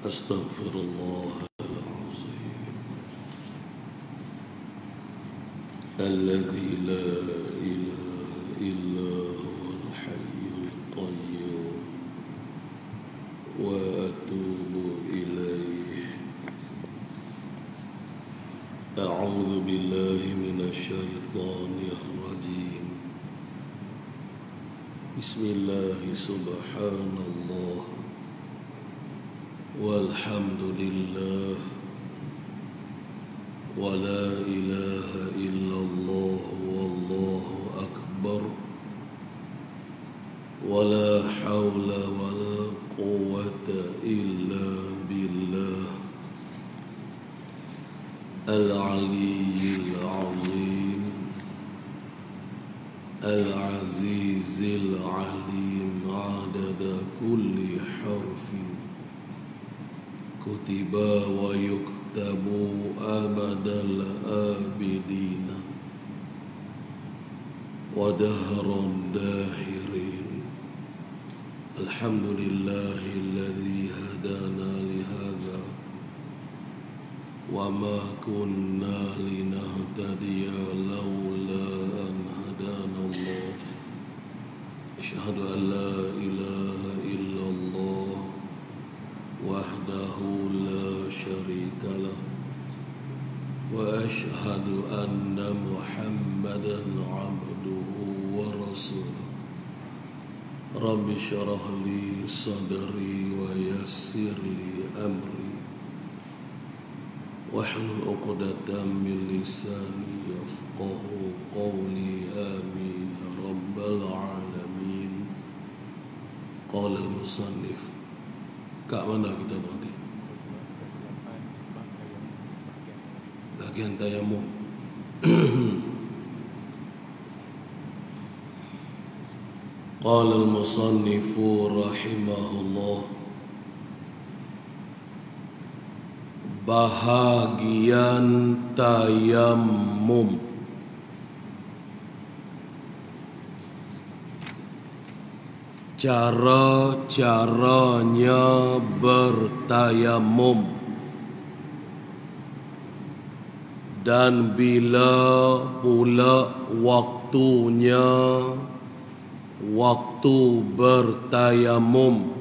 أستغفر الله العظيم الذي لا إله إلا هو الحي القيوم وأتوب إليه. أعوذ بالله من الشيطان الرجيم. بسم الله سبحان الله والحمد لله ولا إله إلا الله والله أكبر ولا حول ولا قوة إلا بالله العلي العظيم العزيز العليم عدد كل حرف كتب ويكتب أبد الآبدين ودهر الداهرين. الحمد لله الذي هدانا لهذا وما كنا لنهتدي لولا أن هدانا الله. أشهد أن لا إله إلا الله وحده لا شريك له وأشهد أن محمدا عبده ورسوله. رب اشرح لي صدري ويسر لي أمري واحلل عقدة من لساني يفقه قولي آمين رب العالمين. قال المصنف. Kat mana kita berhenti? Bagian tayamum. Qala al-musannif rahimahullah, bahagian tayamum. Cara-caranya bertayamum dan bila pula waktunya waktu bertayamum.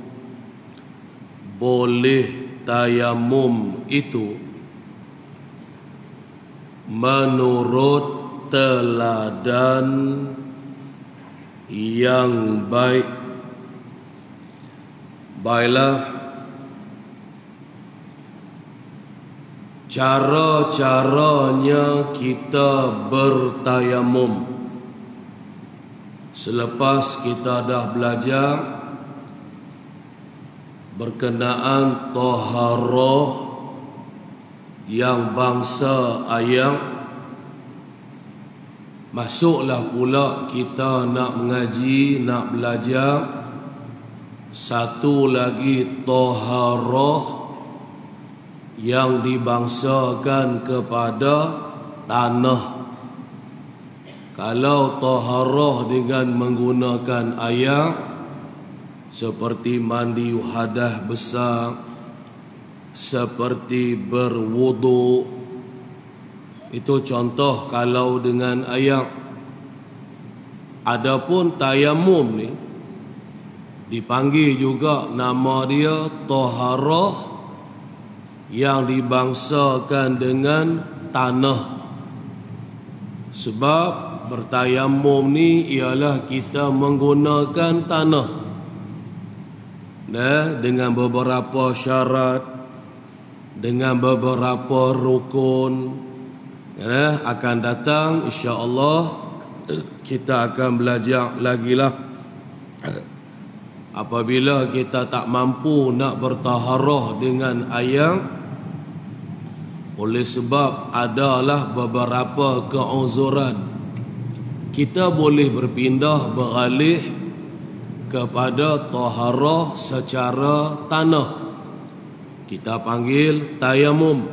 Boleh tayamum itu menurut teladan yang baik. Baiklah, cara-caranya kita bertayamum. Selepas kita dah belajar berkenaan taharah yang bangsa ayam, masuklah pula kita nak mengaji, nak belajar satu lagi taharah yang dibangsakan kepada tanah. Kalau taharah dengan menggunakan air seperti mandi hadas besar, seperti berwuduk, itu contoh kalau dengan air. Adapun tayamum ni dipanggil juga nama dia taharah yang dibangsakan dengan tanah. Sebab bertayamum ni ialah kita menggunakan tanah. Dengan beberapa syarat, dengan beberapa rukun. Akan datang insya-Allah kita akan belajar lagi lah. Apabila kita tak mampu nak bertaharah dengan air, oleh sebab adalah beberapa keuzuran, kita boleh berpindah beralih kepada taharah secara tanah. Kita panggil tayamum.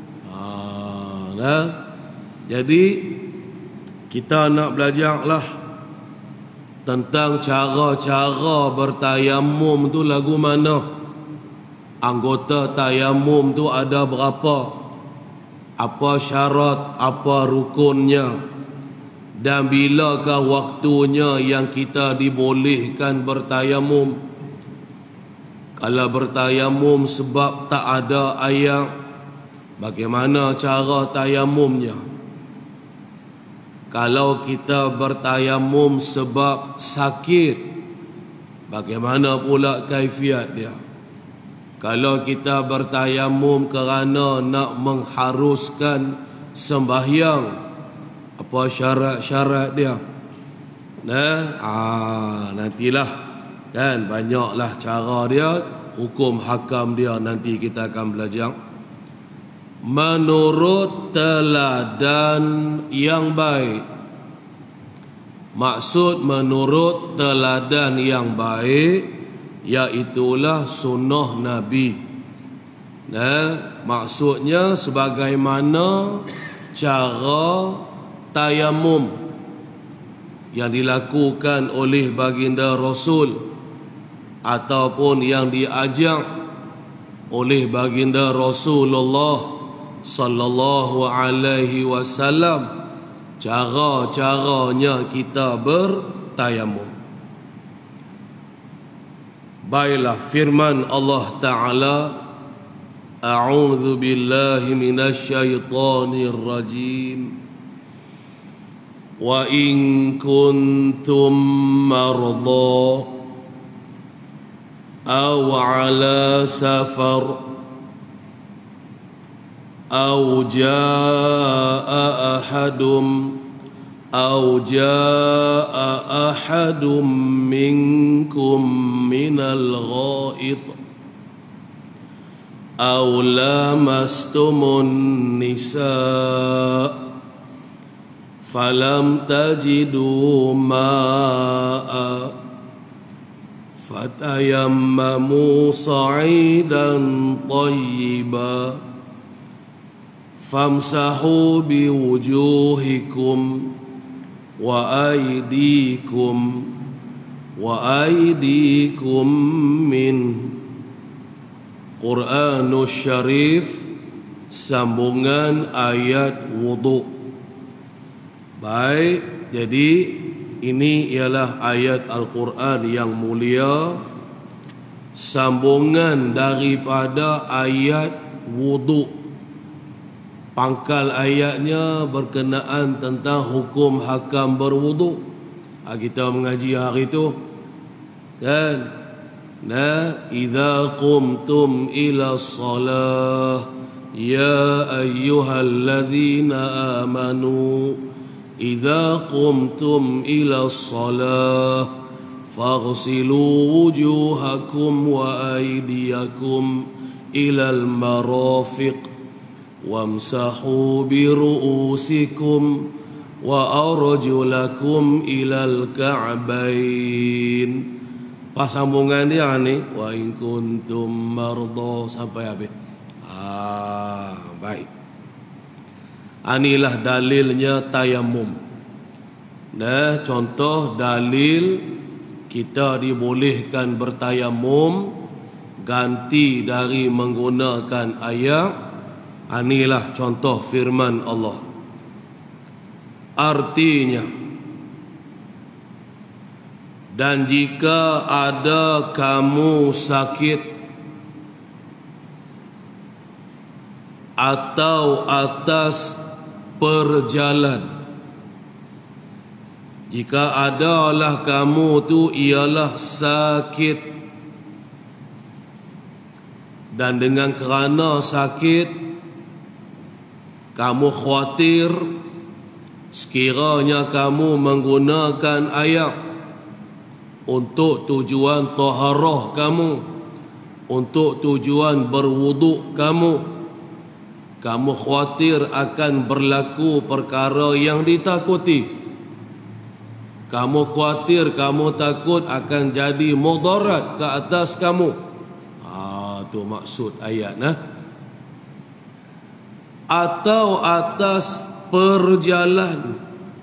Jadi kita nak belajarlah tentang cara-cara bertayamum tu lagu mana. anggota tayamum tu ada berapa, apa syarat, apa rukunnya, dan bilakah waktunya yang kita dibolehkan bertayamum. Kalau bertayamum sebab tak ada air, bagaimana cara tayamumnya? Kalau kita bertayamum sebab sakit, bagaimana pula kaifiat dia? Kalau kita bertayamum kerana nak mengharuskan sembahyang, apa syarat-syarat dia? Nantilah kan, banyaklah cara dia, hukum hakam dia nanti kita akan belajar. Menurut teladan yang baik. Maksud menurut teladan yang baik, iaitulah sunnah Nabi. Maksudnya sebagaimana cara tayamum yang dilakukan oleh baginda Rasul ataupun yang diajar oleh baginda Rasulullah sallallahu alaihi wasallam, cara-caranya kita bertayamum. Baiklah, firman Allah Ta'ala, a'udzu billahi minasyaitonir rajim. Wa in kuntum marda aw ala safar أو جاء أحد منكم من الغائط أو لامستم النساء فلم تجدوا ماء فتيمموا صعيدا طيبا famsahu biwujuhikum wa aydikum min. Quranul Syarif, sambungan ayat wudu. Baik, jadi ini ialah ayat Al-Quran yang mulia, sambungan daripada ayat wudu. Pangkal ayatnya berkenaan tentang hukum hakam berwudu. Kita mengaji hari itu kan, idza qumtum ila shalah ya ayyuhalladzina amanu idza qumtum ila shalah faghsilu wujuhakum wa aydiyakum ila al-marafiq wamsahu biru'usikum wa arjulakum ilal ka'bain. Pas sambungan dia ni, wa in kuntum marda sampai habis. Baik. Inilah dalilnya tayamum. Contoh dalil kita dibolehkan bertayamum ganti dari menggunakan air. Inilah contoh firman Allah. Artinya, dan jika ada kamu sakit atau atas perjalan, jika adalah kamu tu ialah sakit, dan dengan kerana sakit kamu khawatir sekiranya kamu menggunakan air untuk tujuan taharah kamu, untuk tujuan berwuduk kamu khawatir akan berlaku perkara yang ditakuti, kamu khawatir, kamu takut akan jadi mudarat ke atas kamu. Tu maksud ayat. Atau atas perjalanan,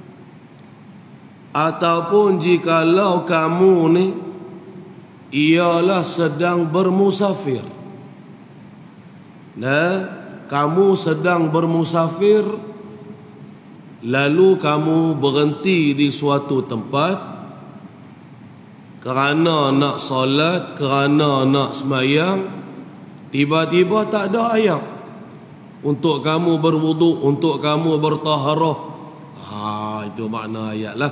ataupun jikalau kamu ni ialah sedang bermusafir. kamu sedang bermusafir, lalu kamu berhenti di suatu tempat kerana nak solat, kerana nak semayang, tiba-tiba tak ada air untuk kamu berwuduk, untuk kamu bertaharah. Itu makna ayat lah.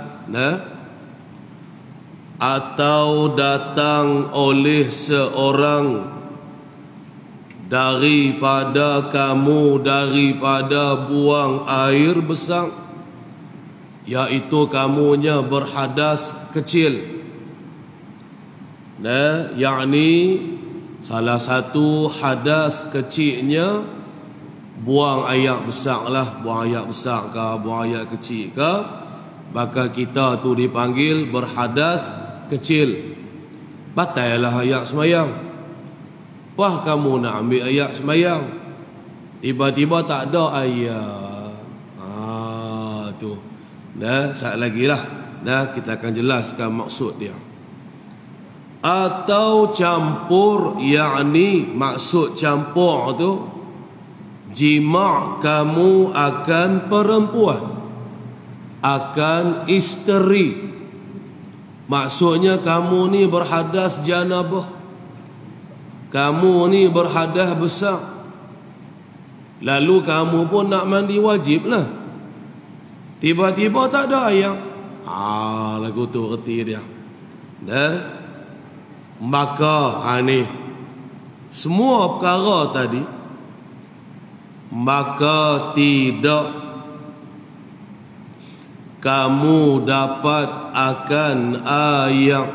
Atau datang oleh seorang daripada kamu, daripada buang air besar, iaitu kamunya berhadas kecil. Yakni salah satu hadas kecilnya buang air besar lah. Buang air besar ke, buang air kecil ke, maka kita tu dipanggil berhadas kecil. Batallah ayat semayang. Wah, kamu nak ambil ayat semayang, tiba-tiba tak ada ayat. Tu. Sekali lagi lah. Kita akan jelaskan maksud dia. Atau campur, yakni maksud campur tu jima' kamu akan perempuan, akan isteri. Maksudnya kamu ni berhadas janabah, kamu ni berhadas besar, lalu kamu pun nak mandi wajib lah, tiba-tiba tak ada air. Lagu tu reti dia. Maka ni semua perkara tadi, maka tidak kamu dapat akan ayat.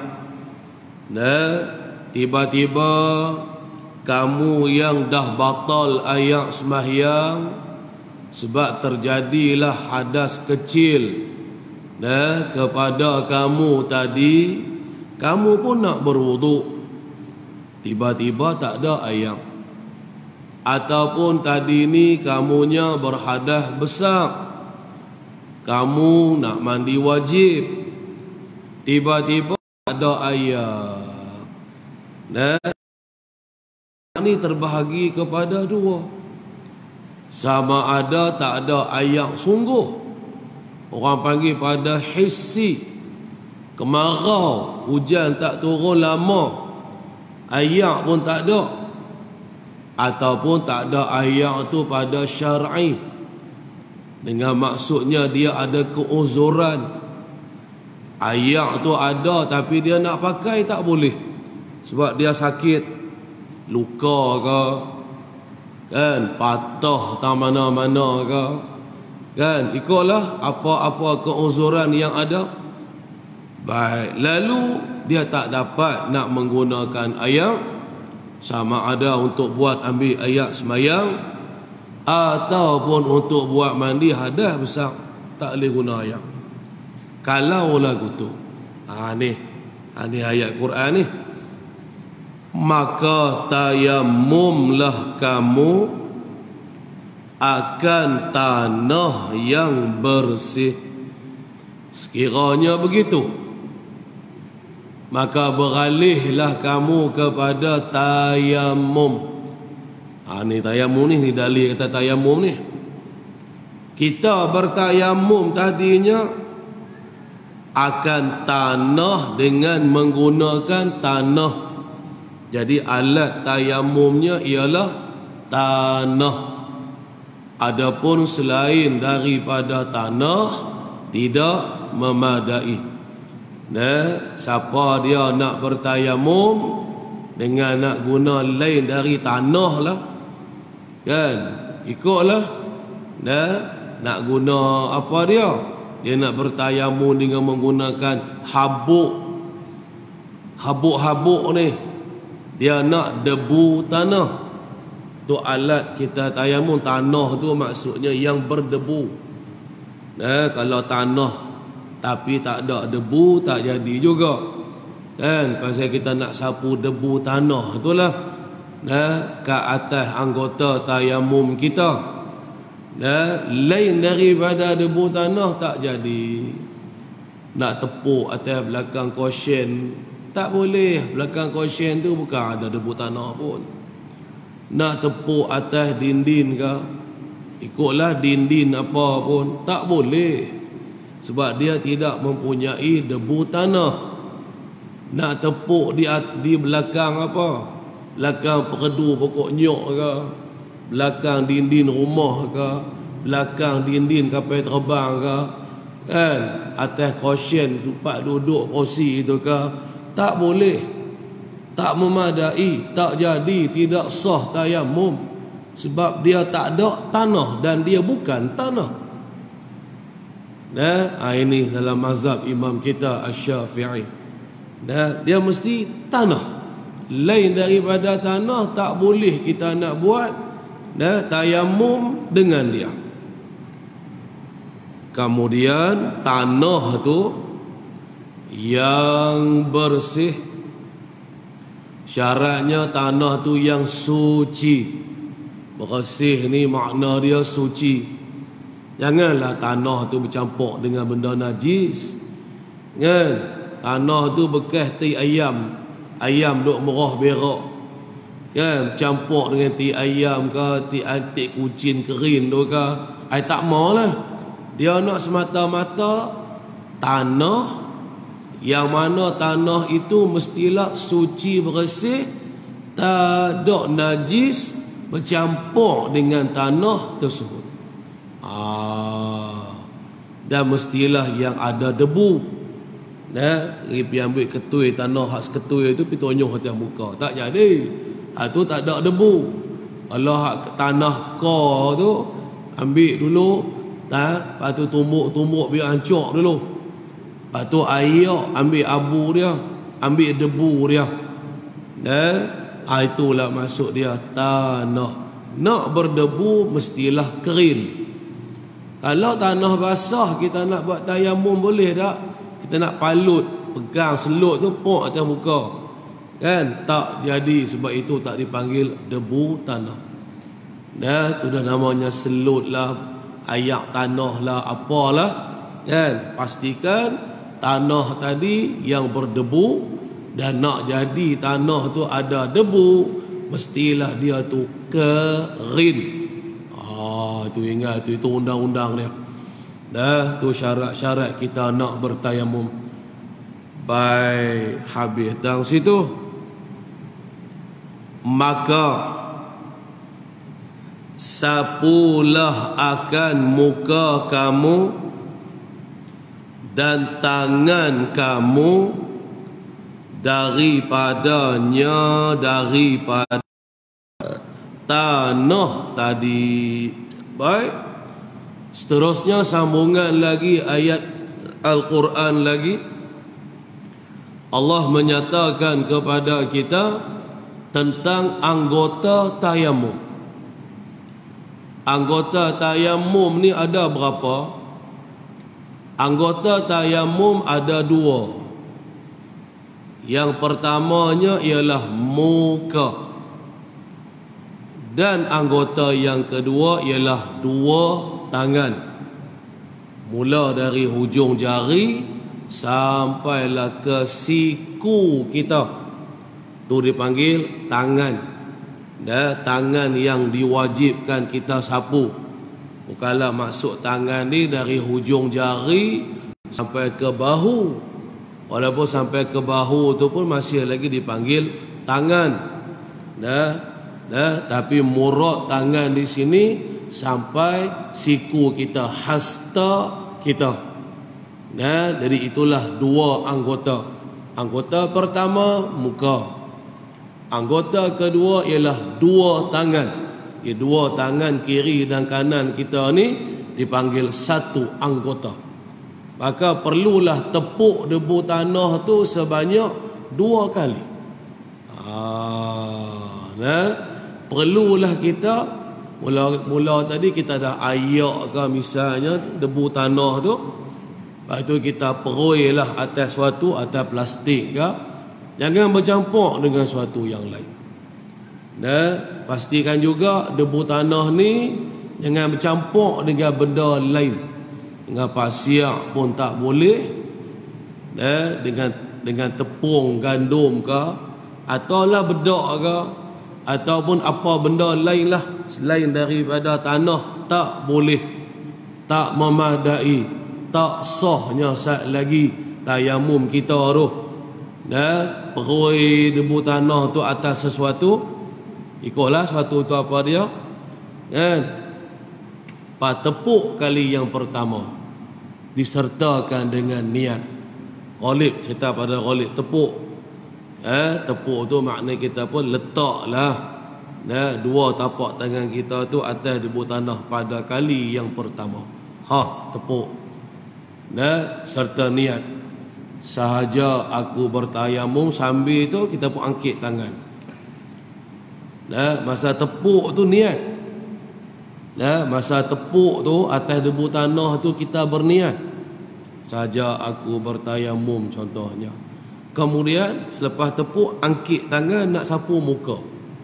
Tiba-tiba kamu yang dah batal ayat sembahyang sebab terjadilah hadas kecil kepada kamu tadi, kamu pun nak berwuduk, tiba-tiba tak ada ayat. Ataupun tadi ni kamunya berhadas besar, kamu nak mandi wajib, tiba-tiba ada ayat. Ini terbahagi kepada dua. Sama ada tak ada ayat sungguh, orang panggil pada hissi, kemarau, hujan tak turun lama, ayat pun tak ada. Ataupun tak ada ayat tu pada syar'i, dengan maksudnya dia ada keuzuran. Ayat tu ada tapi dia nak pakai tak boleh, sebab dia sakit, luka ke, kan, patah tak mana-mana ke, kan, ikutlah apa-apa keuzuran yang ada. Baik, lalu dia tak dapat nak menggunakan ayat, sama ada untuk buat ambil ayat semayang ataupun untuk buat mandi hadas besar, tak boleh guna ayat. Kalau lagu tu ni ayat Quran ni, maka tayammumlah kamu akan tanah yang bersih. Sekiranya begitu, maka beralihlah kamu kepada tayammum. Ni tayammum ni dalil kata tayammum ni. Kita bertayammum tadinya akan tanah dengan menggunakan tanah. Jadi alat tayammumnya ialah tanah. Adapun selain daripada tanah tidak memadai. Siapa dia nak bertayamum dengan nak guna lain dari tanah lah, kan, ikutlah. Nak guna apa dia nak bertayamum dengan menggunakan habuk ni, dia nak debu tanah tu. Alat kita tayamum tanah tu maksudnya yang berdebu. Kalau tanah tapi tak ada debu, tak jadi juga, kan, pasal kita nak sapu debu tanah itulah ke atas anggota tayamum kita. Lain daripada debu tanah tak jadi. Nak tepuk atas belakang kosen tak boleh, belakang kosen tu bukan ada debu tanah pun. nak tepuk atas dinding ke, ikutlah dinding apa pun, tak boleh. Sebab dia tidak mempunyai debu tanah. Nak tepuk di belakang apa, belakang perdu pokok nyok ke, belakang dinding rumah ke, belakang dinding kapal terbang ke, kan, atas cushion tempat duduk kursi itu ke, tak boleh, tak memadai, tak jadi, tidak sah tayamum. Sebab dia tak ada tanah dan dia bukan tanah. Ini dalam mazhab imam kita Asy-Syafi'i. Dia mesti tanah. Lain daripada tanah tak boleh kita nak buat tayamum dengan dia. Kemudian tanah tu yang bersih, syaratnya tanah tu yang suci. Bersih ni makna dia suci. Janganlah tanah tu bercampur dengan benda najis, kan? Tanah tu bekas ti ayam, ayam duk merah berak, kan, campur dengan ti ayam ke, ti antik kucing kering tu ke, tak maulah. Dia nak semata-mata tanah, yang mana tanah itu mestilah suci bersih, tak ada najis bercampur dengan tanah tersebut. Dan mestilah yang ada debu. Pergi ambil ketui, tanah khas ketui itu pergi tonyoh atas muka, tak jadi. Tu tak ada debu. Kalau tanah kor tu ambil dulu, lepas tu tumbuk biar hancur dulu. Lepas tu air, ambil abu dia, ambil debu dia. Itulah maksud dia tanah. Nak berdebu mestilah kering. Kalau tanah basah kita nak buat tayamum boleh tak? Kita nak palut, pegang selut tu pok atas muka, kan? Tak jadi. Sebab itu tak dipanggil debu tanah. Tu dah namanya selut lah, ayak tanah lah, apalah, kan? Pastikan tanah tadi yang berdebu. Dan nak jadi tanah tu ada debu, mestilah dia tu kering. Tu ingat tu, itu undang-undang dia. Tu syarat-syarat kita nak bertayamum. Baik, habis dari situ, maka sapulah akan muka kamu dan tangan kamu daripada tanah tadi. Baik, seterusnya sambungan lagi ayat Al-Quran lagi. Allah menyatakan kepada kita tentang anggota tayamum. Anggota tayamum ni ada berapa? Anggota tayamum ada dua. Yang pertamanya ialah muka. Dan anggota yang kedua ialah dua tangan. Mula dari hujung jari sampailah ke siku kita. Tu dipanggil tangan. Tangan yang diwajibkan kita sapu. Bukanlah maksud tangan ni dari hujung jari sampai ke bahu. Walaupun sampai ke bahu tu pun masih lagi dipanggil tangan. Tapi murad tangan di sini sampai siku kita, hasta kita. Jadi itulah dua anggota. Anggota pertama muka. Anggota kedua ialah dua tangan. Dua tangan kiri dan kanan kita ni dipanggil satu anggota. Maka perlulah tepuk debu tanah tu sebanyak 2 kali. Perlulah kita mula tadi kita dah ayak ke misalnya debu tanah tu, lepas tu kita peroilah atas suatu, atas plastik ke, jangan bercampur dengan suatu yang lain. Pastikan juga debu tanah ni jangan bercampur dengan benda lain. Dengan pasir pun tak boleh. Dengan tepung gandum ke, ataulah bedak ke, ataupun apa benda lain lah selain daripada tanah, tak boleh, tak memadai, tak sahnya sat lagi tayamum kita tu. Perui debu tanah tu atas sesuatu, ikutlah sesuatu tu apa dia kan. Tepuk kali yang pertama disertakan dengan niat. Ghalib, cerita pada ghalib tepuk. Tepuk tu makna kita pun letaklah dua tapak tangan kita tu atas debu tanah pada kali yang pertama. Tepuk. Serta niat. Sahaja aku bertayamum, sambil tu kita pun angkit tangan. Masa tepuk tu niat. Masa tepuk tu atas debu tanah tu kita berniat. Saja aku bertayamum contohnya. Kemudian selepas tepuk angkit tangan nak sapu muka.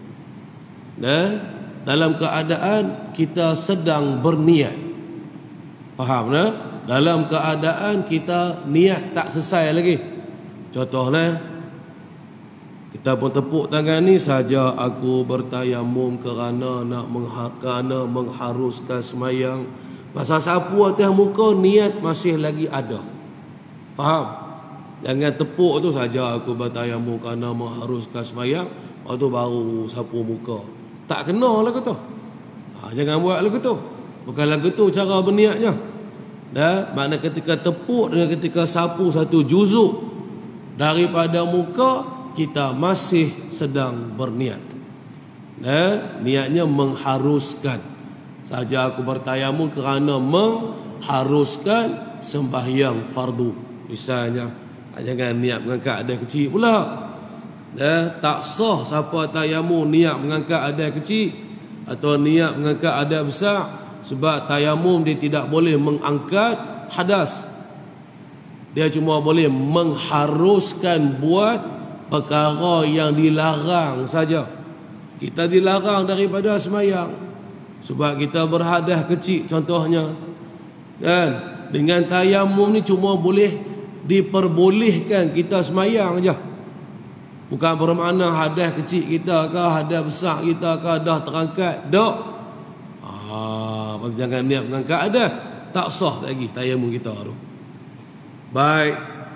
Dalam keadaan kita sedang berniat. Faham tak? Dalam keadaan kita niat tak selesai lagi. Contohnya kita pun tepuk tangan ni, saja aku bertayamum kerana mengharuskan semayang. Masa sapu atas muka niat masih lagi ada. Faham? Jangan tepuk tu saja aku bertayamum kerana mengharuskan semayang, lepas tu baru sapu muka. Tak kena lagu tu. Jangan buat lagu tu. Bukan lagu tu cara berniatnya. Makna ketika tepuk dengan ketika sapu satu juzuk daripada muka, kita masih sedang berniat. Niatnya mengharuskan. Saja aku bertayamum kerana mengharuskan sembahyang fardu. Misalnya, jangan niat mengangkat adai kecil pula. Tak sah siapa tayamum niat mengangkat adai kecil atau niat mengangkat adai besar, sebab tayamum dia tidak boleh mengangkat hadas. Dia cuma boleh mengharuskan buat perkara yang dilarang saja. Kita dilarang daripada semayang sebab kita berhadas kecil contohnya. Dengan tayamum ni cuma boleh diperbolehkan kita semayang aja. Bukan bermakna hadas kecil kita ke hadas besar kita ke dah terangkat. Tak. Jangan niat mengangkat hadas, tak sah lagi tayamum kita tu. Baik.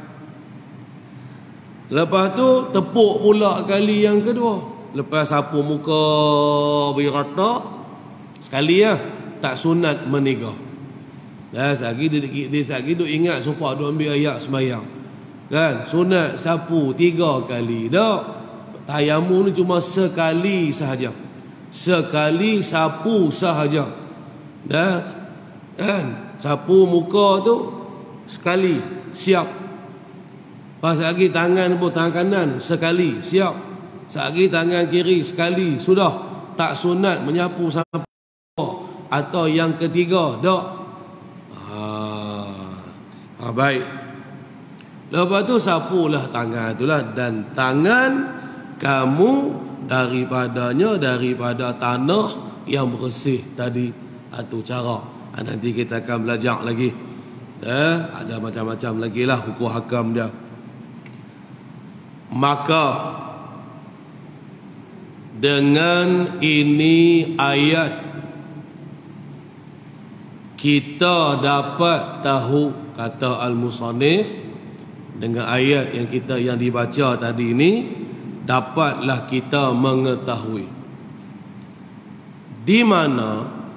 Lepas tu tepuk pula kali yang kedua. Lepas sapu muka berata sekali tak sunat meniga. Sagi duk ingat supaya duk ambil ayat semayang. Kan? Sunat sapu 3 kali. Tak. Tayamum ni cuma sekali sahaja. Sekali sapu sahaja. Kan? Sapu muka tu sekali siap. Pas lagi tangan pun, tangan kanan sekali siap. Lagi tangan kiri sekali sudah. Tak sunat menyapu sampai atau yang ketiga. Tak. Baik. Lepas tu sapulah tangan itulah. Dan tangan kamu daripada tanah yang bersih tadi. Itu cara. Nanti kita akan belajar lagi. Ada macam-macam lagi lah hukum hakam dia. Maka dengan ini ayat kita dapat tahu, kata al-musannif, dengan ayat yang dibaca tadi ini dapatlah kita mengetahui di mana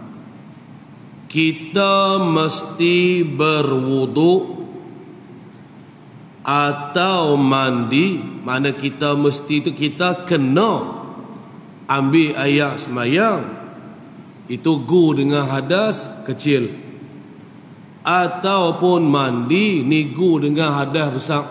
kita mesti berwuduk atau mandi. Mana kita mesti itu kita kena ambil air semayang, itu gu dengan hadas kecil, ataupun mandi ni gu dengan hadas besar.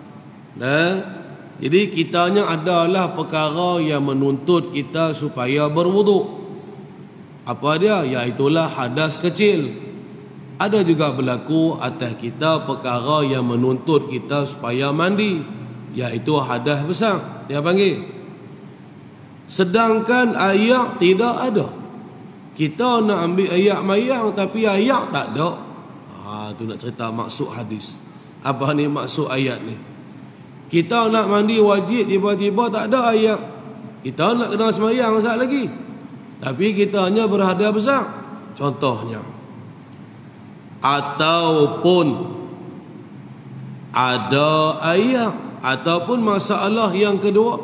Jadi kitanya adalah perkara yang menuntut kita supaya berwuduk. Apa dia? Iaitulah hadas kecil. Ada juga berlaku atas kita perkara yang menuntut kita supaya mandi, iaitu hadas besar dia panggil. Sedangkan ayak tidak ada. Kita nak ambil ayak mayang tapi ayak tak ada. Tu nak cerita maksud hadis. Apa ni maksud ayat ni? Kita nak mandi wajib, tiba-tiba tak ada ayak. Kita nak kena semayang sat lagi, tapi kita hanya berhadap besar. Contohnya, ataupun ada ayat, ataupun masalah yang kedua,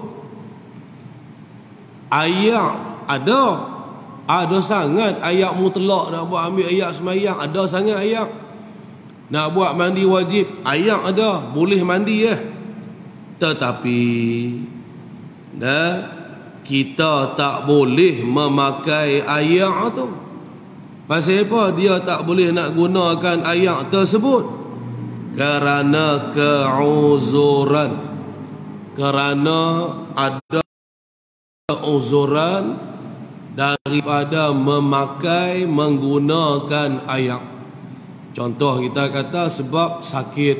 ayat ada sangat ayat mutlak nak buat ambil ayat semayang, ada sangat ayat. Nak buat mandi wajib, ayat ada, boleh mandi ya. Tetapi kita tak boleh memakai ayat tu. Pasal apa dia tak boleh nak gunakan ayat tersebut? Kerana keuzuran. Kerana ada uzuran daripada menggunakan ayat. Contoh kita kata sebab sakit.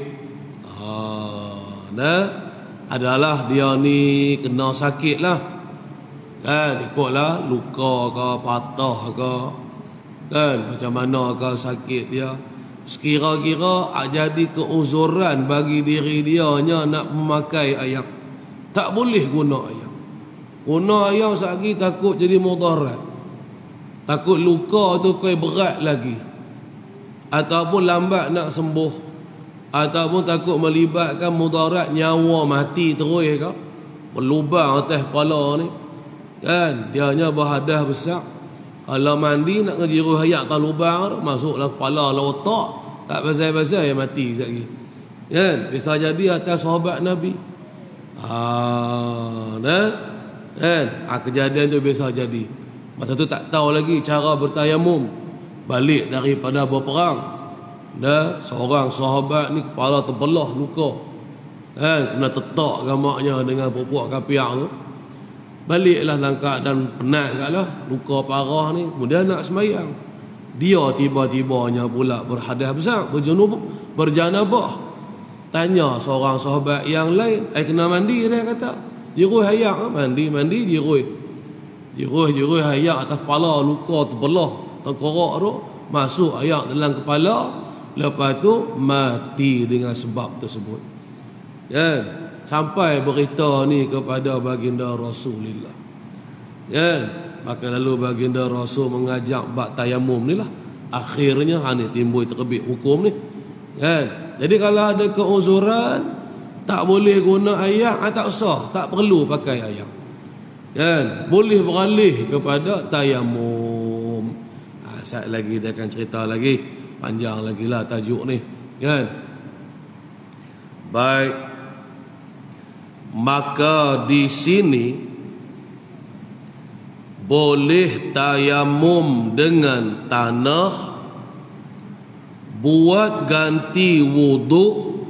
Adalah dia ni kena sakit lah. Kan, ikutlah luka ke, patah ke, kan, macam mana ke sakit dia. Sekira-kira jadi keuzuran bagi diri dia nak memakai ayat, tak boleh guna ayat. Guna ayat sekali takut jadi mudarat, takut luka tu kau berat lagi, ataupun lambat nak sembuh, ataupun takut melibatkan mudarat nyawa mati terus ke, berlubang atas kepala ni. Kan, dia hanya berhadas besar. Kalau mandi nak ngejiru hayat tak lubang, masuklah kepala lah otak, tak pasal-pasal yang mati sekejap lagi. Kan, bisa jadi atas sahabat Nabi. Kan, kejadian tu biasa jadi. Masa tu tak tahu lagi cara bertayamum, balik daripada berperang. Seorang sahabat ni kepala terbelah luka. Kan, kena tetak gamaknya dengan pupuk kapiak tu. Baliklah dalam keadaan penat kat lah, luka parah ni, kemudian nak semayang. Dia tiba-tibanya pula berhadas besar, berjanabah. Tanya seorang sahabat yang lain, kena mandi, dia kata. Jiruh hayak, mandi jiruh. Jiruh hayak atas kepala, luka terbelah, tengkorak tu, masuk hayak dalam kepala, lepas tu mati dengan sebab tersebut. Kan? Sampai berita ni kepada baginda Rasulullah. Kan? Maka lalu baginda Rasul mengajak bab tayamum ni lah. Akhirnya ni timbul terbit hukum ni. Kan? Jadi kalau ada keuzuran, tak boleh guna ayat, tak sah, tak perlu pakai ayat. Kan? Boleh beralih kepada tayamum. Sat lagi dia akan cerita lagi, panjang lagi lah tajuk ni. Kan? Baik. Maka di sini boleh tayamum dengan tanah, buat ganti wuduk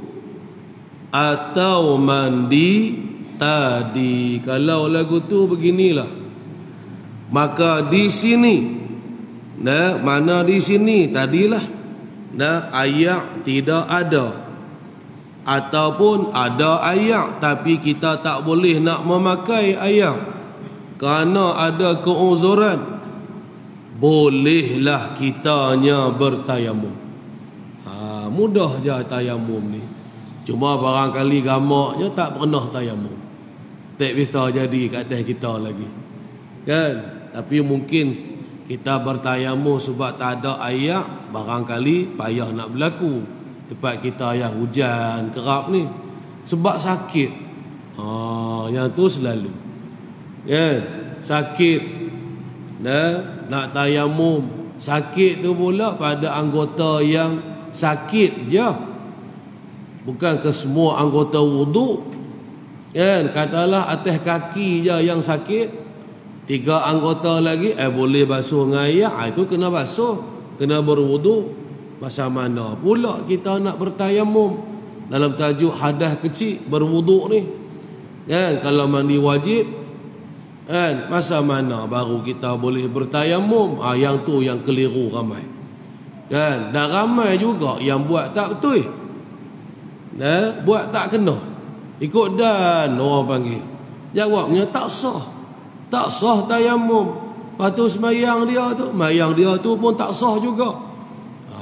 atau mandi tadi. Kalau lagu tu beginilah. Maka di sini, mana di sini tadilah, ayat tidak ada. Ataupun ada ayat tapi kita tak boleh nak memakai ayat kerana ada keuzuran, bolehlah kitanya bertayamum. Mudah je tayamum ni. Cuma barangkali gamaknya tak pernah tayamum, tak bisa jadi kat atas kita lagi. Kan? Tapi mungkin kita bertayamum sebab tak ada ayat, barangkali payah nak berlaku. Tempat kita yang hujan kerap ni sebab sakit. Yang tu selalu. Kan? Sakit. Nak tayamum. Sakit tu pula pada anggota yang sakit je. Bukan ke semua anggota wuduk. Kan? Katalah atas kaki je yang sakit. 3 anggota lagi boleh basuh dengan air. Itu kena basuh, kena berwuduk. Masa mana pula kita nak bertayamum dalam tajuk hadas kecil berwuduk ni? Kan, kalau mandi wajib, kan, masa mana baru kita boleh bertayamum? Yang tu yang keliru ramai. Kan, dan ramai juga yang buat tak betul. Buat tak kena. Ikut dan orang panggil. Jawabnya tak sah. Tak sah tayamum. Lepas tu semayang dia tu pun tak sah juga.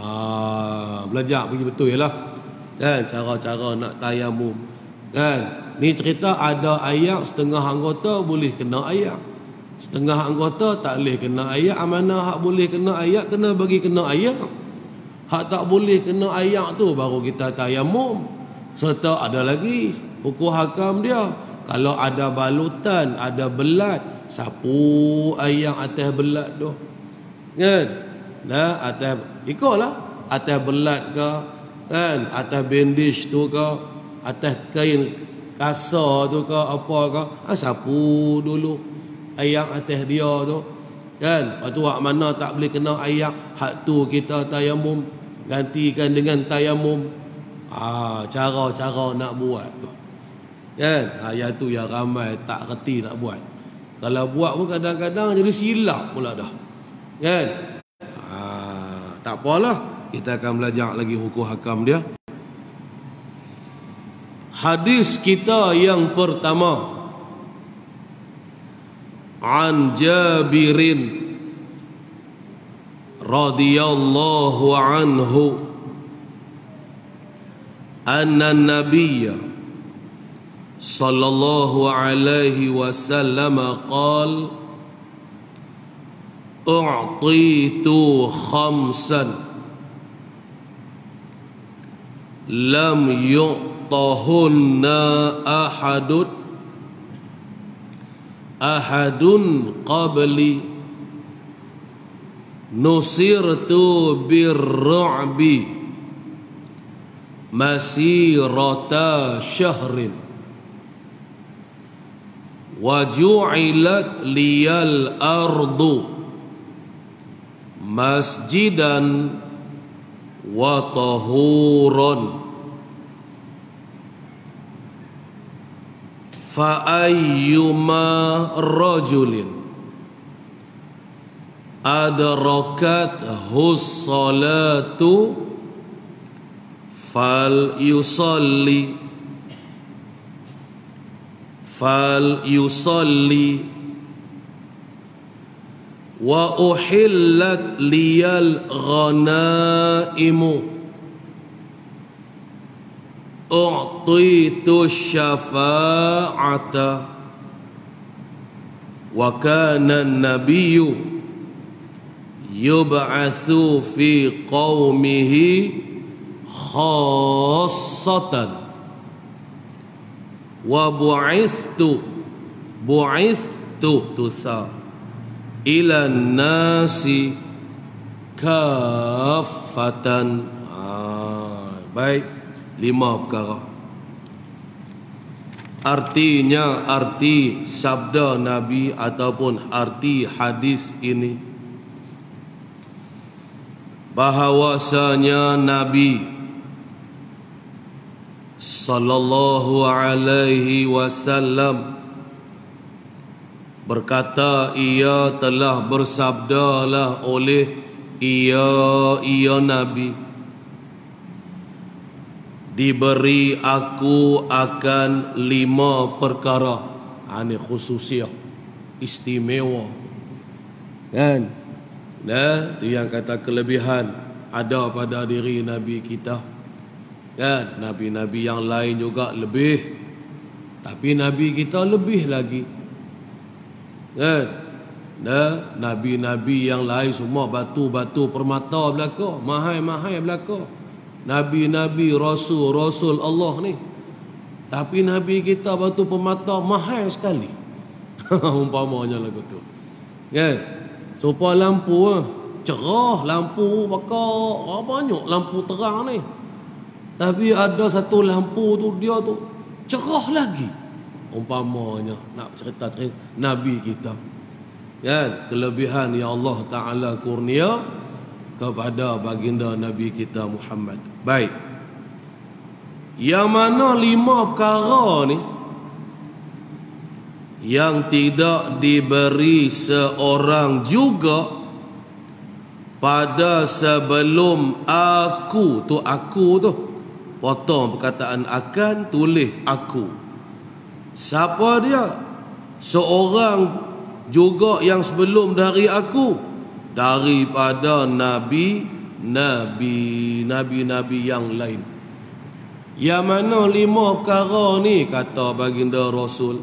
Belajar pergi betul lah. Kan, cara-cara nak tayamum. Kan, Ni cerita ada ayat setengah anggota boleh kena ayat, setengah anggota tak boleh kena ayat. Mana hak boleh kena ayat kena bagi kena ayat. Hak tak boleh kena ayat tu baru kita tayamum. Serta ada lagi hukum hakam dia. Kalau ada balutan, ada belat, sapu ayat atas belat tu. Kan? Nah, atas ikutlah atas belat ke, kan? Atas bandage tu ke, atas kain kasar tu ke apa ke, sapu dulu ayam atas dia tu, kan? Lepas tu hak mana tak boleh kena ayam, hak tu kita tayamum, gantikan dengan tayamum. Cara-cara nak buat tu, kan? Yang tu yang ramai tak reti nak buat. Kalau buat pun kadang-kadang jadi silap pula dah, kan? Tak apalah, kita akan belajar lagi hukum hakam dia. Hadis kita yang pertama, an Jabirin radhiyallahu anhu anna nabiyya sallallahu alaihi wasallam qala u'titu khamsan lam yu'tahunna ahadun qabli nusirtu birru'bi masirata syahrin wa ju'ilat liyal ardu masjidan wa tahuran fa ayyuma rajulin adrakat hussalatu fal yusalli wa uhillat liyal ghanaimu u'titu syafa'ata wa kana an-nabiyyu yub'atsu fi qaumihi khassatan wa bu'ithtu tusa ila nasi kaffatan. Baik, 5 perkara. Artinya, arti sabda Nabi ataupun arti hadis ini, bahawasanya Nabi sallallahu alaihi wasallam berkata, ia telah bersabdalah oleh ia Nabi, diberi aku akan 5 perkara. Ini khususiah, istimewa, kan? Nah, itu yang kata kelebihan ada pada diri Nabi kita, kan? Nabi-nabi yang lain juga lebih, tapi Nabi kita lebih lagi, kan? Nah, nabi-nabi yang lain semua batu-batu permata belaka, mahal-mahal belaka. Nabi-nabi, rasul Allah ni, tapi Nabi kita batu permata mahal sekali. Umpamanya lagu tu, kan? Supaya lampu cerah, lampu bakar, banyak lampu terang ni, tapi ada satu lampu tu dia tu cerah lagi. Umpamanya nak cerita Nabi kita, kan? Kelebihan yang Allah Ta'ala kurnia kepada baginda Nabi kita Muhammad. Baik, yang mana 5 perkara ni yang tidak diberi seorang juga pada sebelum aku tu potong perkataan akan, tulis aku. Siapa dia? Seorang juga yang sebelum dari aku, daripada nabi-nabi yang lain. Yang mana 5 perkara ni, kata baginda Rasul,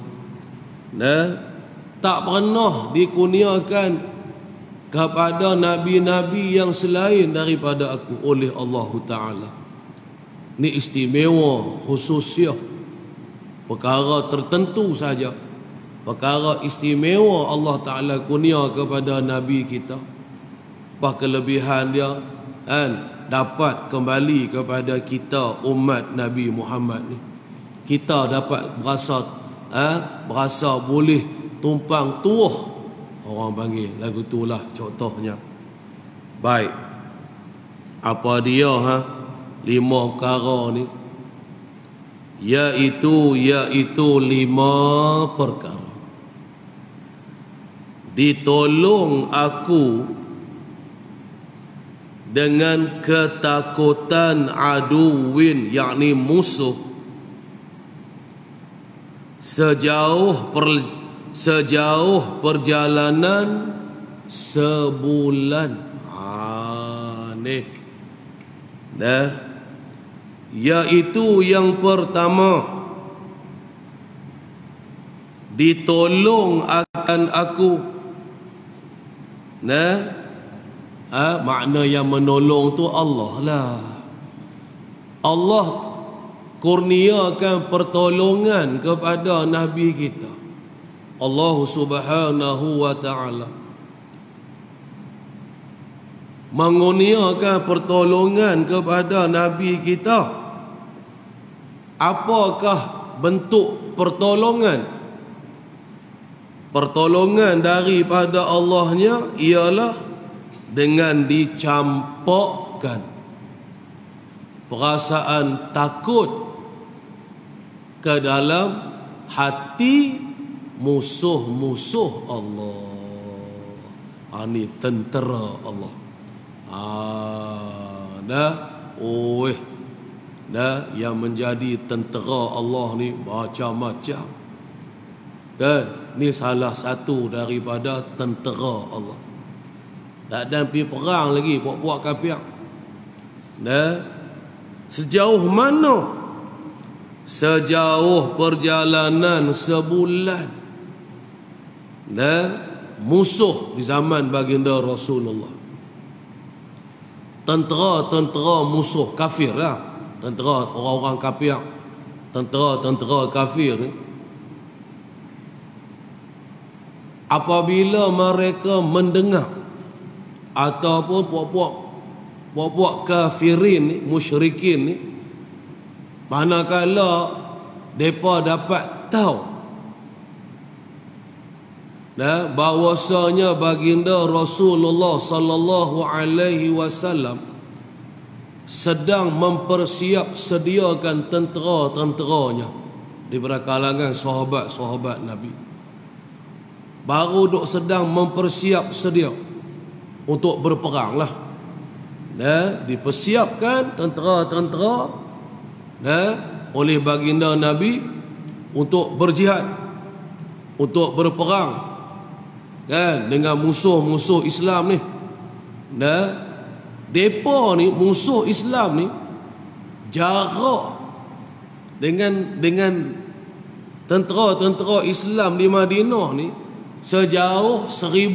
tak pernah dikurniakan kepada nabi-nabi yang selain daripada aku oleh Allah Ta'ala. Ni istimewa, khususiah, perkara tertentu saja, perkara istimewa Allah Ta'ala kurnia kepada Nabi kita. Apa kelebihan dia, kan, dapat kembali kepada kita umat Nabi Muhammad ni. Kita dapat berasa boleh tumpang tuah, orang panggil lagu itulah contohnya. Baik, apa dia 5 perkara ni? Iaitu 5 perkara. Ditolong aku dengan ketakutan aduwin, yakni musuh, sejauh perjalanan sebulan. Ni iaitu yang pertama, ditolong akan aku. Makna yang menolong tu Allah lah. Allah kurniakan pertolongan kepada Nabi kita, Allah Subhanahu wa Ta'ala mengurniakan pertolongan kepada Nabi kita. Apakah bentuk pertolongan? Pertolongan daripada Allahnya ialah dengan dicampakkan perasaan takut ke dalam hati musuh-musuh Allah. Ini tentera Allah. Yang menjadi tentera Allah ni macam-macam, kan? Ni salah satu daripada tentera Allah. Tak ada pergi perang lagi, buat-buat kafir. Sejauh mana? Sejauh perjalanan sebulan. Musuh di zaman baginda Rasulullah, tentera-tentera musuh kafir lah, tentera orang-orang kafir, tentera kafir ni, apabila mereka mendengar ataupun puak-puak kafirin ni, musyrikin ni, manakala mereka dapat tahu bahwasanya baginda Rasulullah sallallahu alaihi wasallam sedang mempersiap sediakan tentera-tenteranya di kalangan sahabat-sahabat Nabi, baru duk sedang mempersiap sedia untuk berperang lah. Dipersiapkan tentera-tentera oleh baginda Nabi untuk berjihad, untuk berperang, kan, dengan musuh-musuh Islam ni. Depa ni, musuh Islam ni, jarak dengan tentera-tentera Islam di Madinah ni sejauh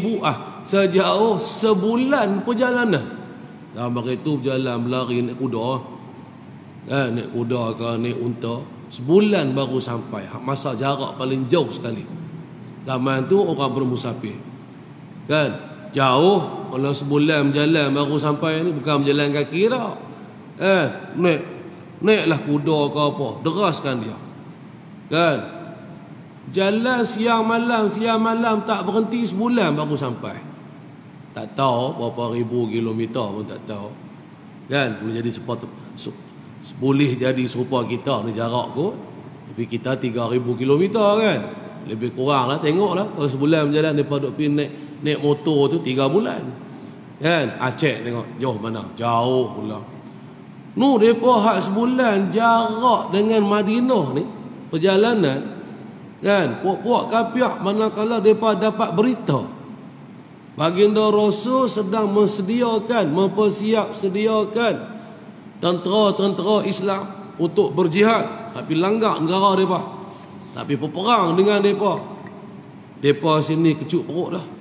sebulan perjalanan. Dalam itu berjalan berlari naik kuda, naik kuda ke naik unta, sebulan baru sampai. Masa jarak paling jauh sekali. Zaman tu orang bermusafir, kan, jauh. Kalau sebulan berjalan baru sampai ni, bukan berjalan kaki dah, kan, naiklah kuda ke apa, deraskan dia, kan, jalan siang malam tak berhenti, sebulan baru sampai. Tak tahu berapa ribu kilometer pun tak tahu, kan. Boleh jadi boleh jadi serupa kita ni jarak kot, tapi kita 3,000 kilometer, kan. Lebih kurang lah, tengoklah. Kalau sebulan berjalan, mereka duk pergi naik motor tu 3 bulan, kan. Aceh tengok jauh mana, jauh pula. Mereka hak sebulan jarak dengan Madinah ni perjalanan, kan. Puak-puak kafir manakala mereka dapat berita baginda Rasul sedang mempersiapkan tentera-tentera Islam untuk berjihad, tapi langgar negara mereka, tapi berperang dengan mereka. Mereka sini kecut perut dah.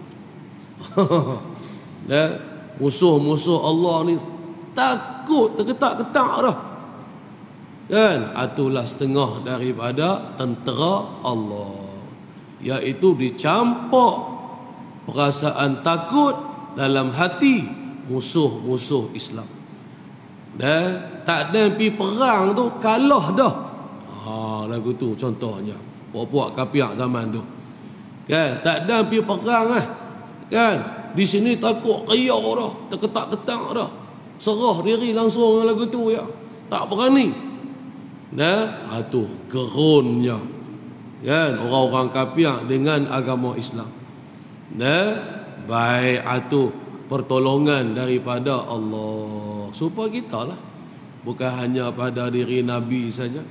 Musuh-musuh Allah ni takut, terketak-ketak dah. Kan? Itulah setengah daripada tentera Allah, iaitu dicampak perasaan takut dalam hati musuh-musuh Islam. Tak ada pergi perang tu, kalah dah. Lagu tu contohnya puak-puak kapiak zaman tu. Kan? Tak ada pergi perang lah. Kan? Di sini takut riau dah, terketak-ketak dah. Serah diri langsung dengan lagu tu ya. Tak berani. Itu gerunnya. Kan? Orang-orang kapiak dengan agama Islam. Baik itu pertolongan daripada Allah supaya kita lah, bukan hanya pada diri Nabi saja.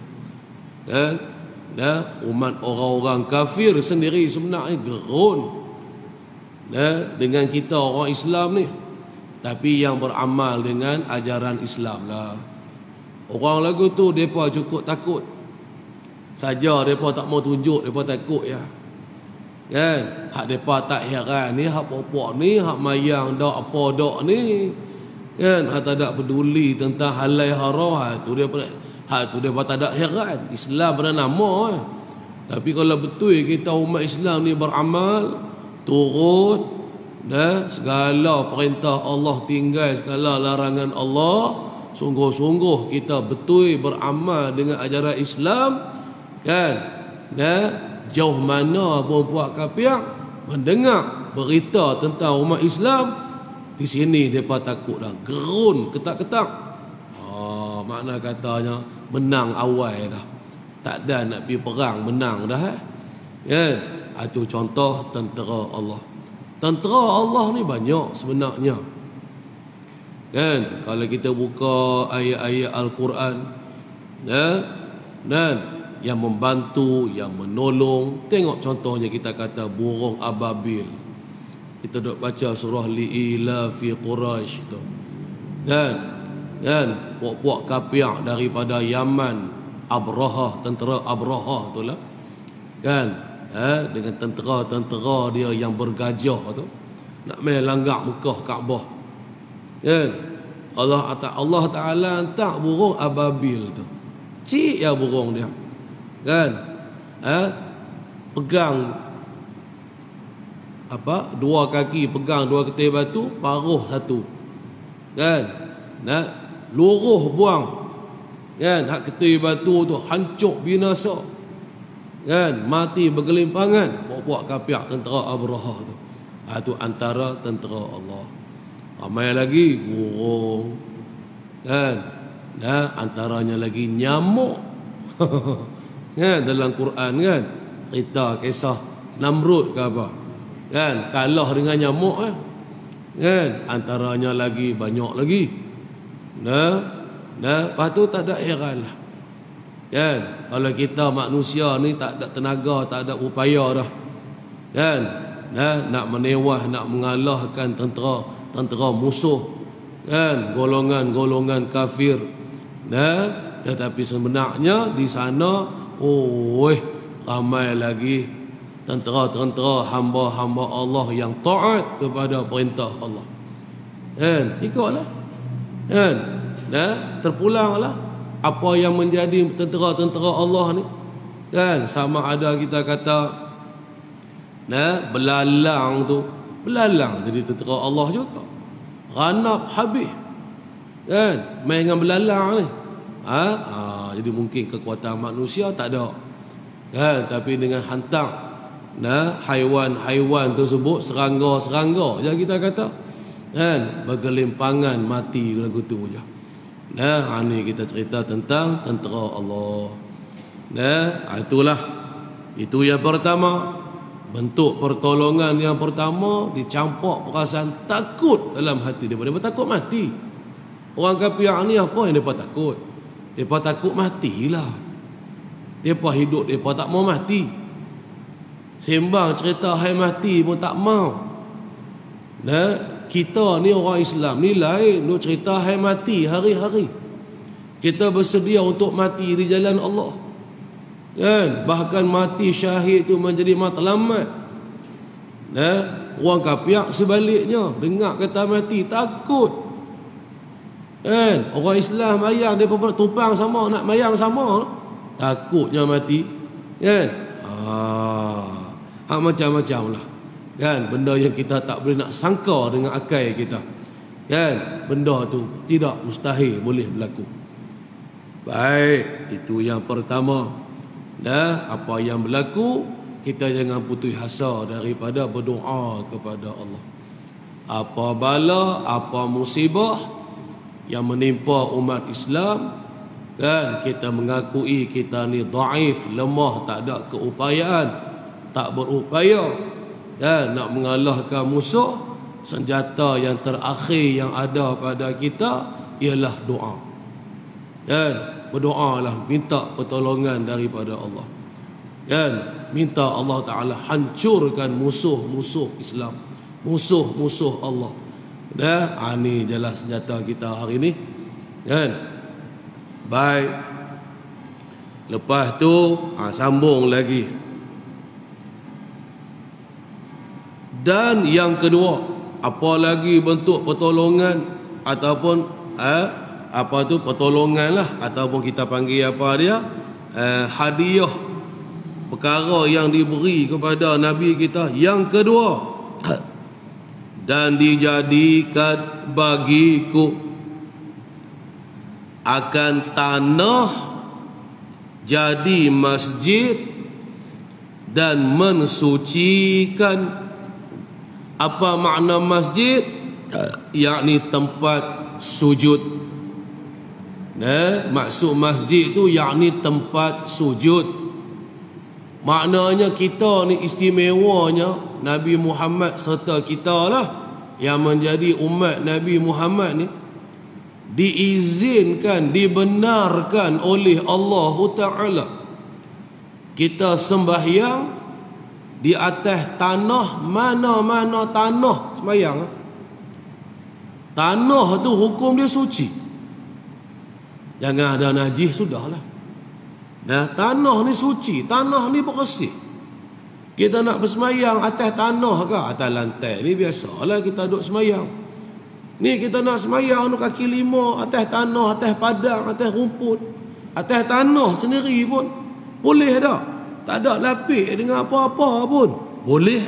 Umat orang-orang kafir sendiri sebenarnya gerun dengan kita orang Islam ni, tapi yang beramal dengan ajaran Islam lah. Orang lagu tu mereka cukup takut saja, mereka tak mau tunjuk mereka takut ya. Kan? Hak mereka tak heran ni, hak pokok ni, hak mayang dak apa dak ni. Kan? Hak tak ada peduli tentang halal haram, tu dia tak ada heran. Islam pada nama. Tapi kalau betul kita umat Islam ni beramal, turut segala perintah Allah, tinggal segala larangan Allah, sungguh-sungguh kita betul beramal dengan ajaran Islam, kan? Jauh mana pun puak kapiak mendengar berita tentang umat Islam, di sini mereka takut dah, gerun, ketak-ketak. Makna katanya menang awal dah, tak ada nak pergi perang, menang dah. Itu contoh tentera Allah. Tentera Allah ni banyak sebenarnya. Kan? Kalau kita buka ayat-ayat Al-Quran, dan yang membantu, yang menolong, tengok contohnya kita kata burung ababil. Kita duk baca surah Li'ila fi Quraisy tu. Kan? Puak-puak kapiak daripada Yaman, Abraha, tentera Abraha tu lah. Kan? Dengan tentera-tentera dia yang bergajah tu, nak main langgar Mekah Kaabah. Kan? Allah Ta'ala hantar burung ababil tu. Cik ya burung dia. Kan? Pegang dua kaki, pegang dua ketir batu, paruh satu. Kan? Luruh buang. Kan? Hak ketir batu tu hancur binasa. Kan? Mati bergelimpangan puak-puak kapiak tentera Abraha tu. Itu antara tentera Allah. Ramai lagi burung. Kan? Antaranya lagi nyamuk. Kan? Dalam Quran kan, cerita kisah Namrud ke apa, kan, kalah dengan nyamuk kan? Antaranya lagi banyak lagi. Lepas tu tak ada heran lah. Kan? Kalau kita manusia ni tak ada tenaga, tak ada upaya dah. Kan? Nak menewah, nak mengalahkan tentera musuh. Kan? Golongan-golongan kafir. Tetapi sebenarnya di sana ramai lagi tentera-tentera hamba-hamba Allah yang taat kepada perintah Allah. Kan? Ikutlah. Kan? Terpulanglah apa yang menjadi tentera-tentera Allah ni. Kan? Sama ada kita kata belalang tu, belalang jadi tentera Allah juga. Ranap habis. Kan? Main dengan belalang ni. Jadi mungkin kekuatan manusia tak ada. Kan? Tapi dengan hantar haiwan-haiwan tersebut, serangga-serangga je kita kata. Kan? Bergelimpangan mati lagu tu je. Ini kita cerita tentang tentera Allah. Itulah. Itu yang pertama. Bentuk pertolongan yang pertama, dicampak perasaan takut dalam hati dia. Dia takut mati. Orang kafir ni apa yang dia takut? Dia takut matilah. Dia hidup, dia tak mau mati. Sembang cerita hai mati pun tak mau. Kita ni orang Islam ni lain, duk cerita hai mati hari-hari. Kita bersedia untuk mati di jalan Allah. Kan? Bahkan mati syahid itu menjadi matlamat. Orang kafir sebaliknya, dengar kata mati takut. Kan? Orang Islam mayang dia tumpang sama, nak mayang sama, takutnya mati. Kan? Macam-macam lah. Kan? Benda yang kita tak boleh nak sangka dengan akal kita. Kan? Benda tu tidak mustahil boleh berlaku. Baik, itu yang pertama. Apa yang berlaku, kita jangan putus asa daripada berdoa kepada Allah. Apa bala, apa musibah yang menimpa umat Islam, kan, kita mengakui kita ni dhaif, lemah, tak ada keupayaan, tak berupaya, kan, nak mengalahkan musuh. Senjata yang terakhir yang ada pada kita ialah doa. Kan? Berdoalah, minta pertolongan daripada Allah. Kan? Minta Allah Ta'ala hancurkan musuh-musuh Islam, musuh-musuh Allah. Ini jelas senjata kita hari ini. Kan? Baik. Lepas tu sambung lagi. Dan yang kedua, apa lagi bentuk pertolongan ataupun pertolongan lah, ataupun kita panggil apa dia, hadiah, perkara yang diberi kepada Nabi kita. Yang kedua, dan dijadikan bagiku akan tanah jadi masjid dan mensucikan. Apa makna masjid? Yakni tempat sujud. Maksud masjid tu yakni tempat sujud. Maknanya kita ni istimewanya Nabi Muhammad serta kita lah yang menjadi umat Nabi Muhammad ni diizinkan, dibenarkan oleh Allah Ta'ala kita sembahyang di atas tanah. Mana-mana tanah sembahyang, tanah tu hukum dia suci. Jangan ada najis, sudahlah. Tanah ni suci, tanah ni bersih. Kita nak bersemayang atas tanah ke atas lantai ni biasalah kita duduk semayang. Ni kita nak semayang ni kaki lima atas tanah, atas padang, atas rumput, atas tanah sendiri pun boleh tak? Tak ada lapik dengan apa-apa pun boleh.